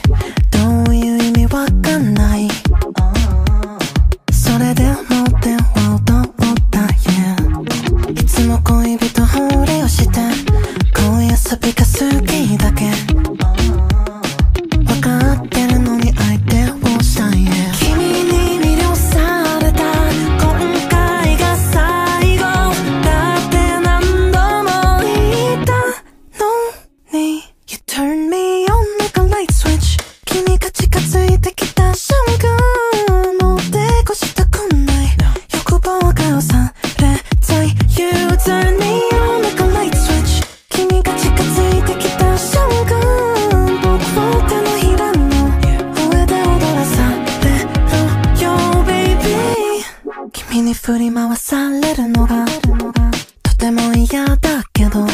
どういう意味わかんない。それでも電話をどうだ、yeah、 いつも恋人ふりをして今夜遊びが好きだけわかってるのに相手をしたい、yeah、 君に魅了された今回が最後だって何度も言ったのに You turn me on like a light switch。 君が近づいてきた瞬間もう抵抗したくない欲望が押されたい。 You turn me on like a light switch。 君が近づいてきた瞬間僕を手のひらの上で踊らされるよ baby。 君に振り回されるのがとても嫌だけど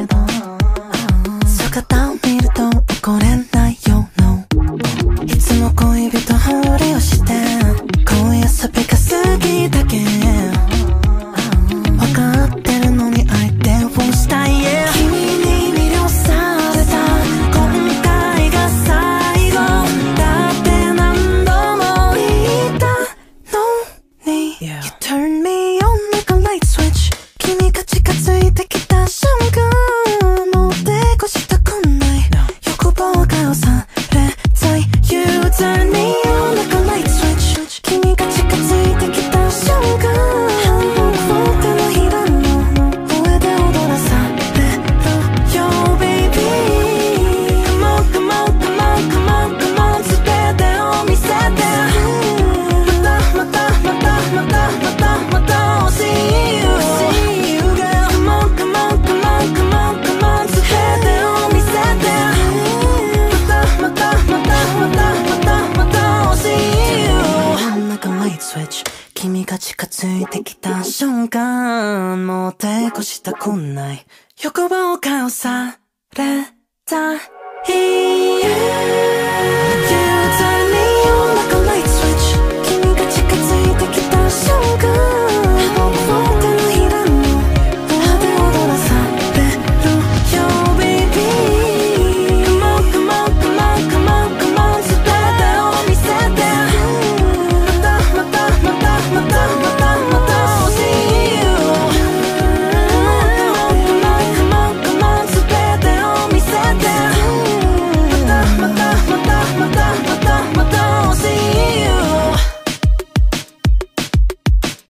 姿を見ると怒れないよ No。 いつも恋人ふりをして今夜遊びが好きだけわかってるのに相手をしたい、yeah、 君に魅了された今回が最後だって何度も言ったのに、yeah、 You turn me on like a light switch。 君が近づいてきた瞬間もう抵抗したくない欲望が押されたい。 You turn me on like a light switch。 君が近づいてきた瞬間僕を手のひらの上で踊らされるよ baby。 Come on come on come on come on come on 全てを見せてまたまたまたまたまたまた I'll see you girl。 Come on come on come on come on come on 全てを見せてまたまたまたまたまた I'll see you like a light switch。 君が近づいてきた瞬間もう抵抗したくない欲望が押されたい、yeah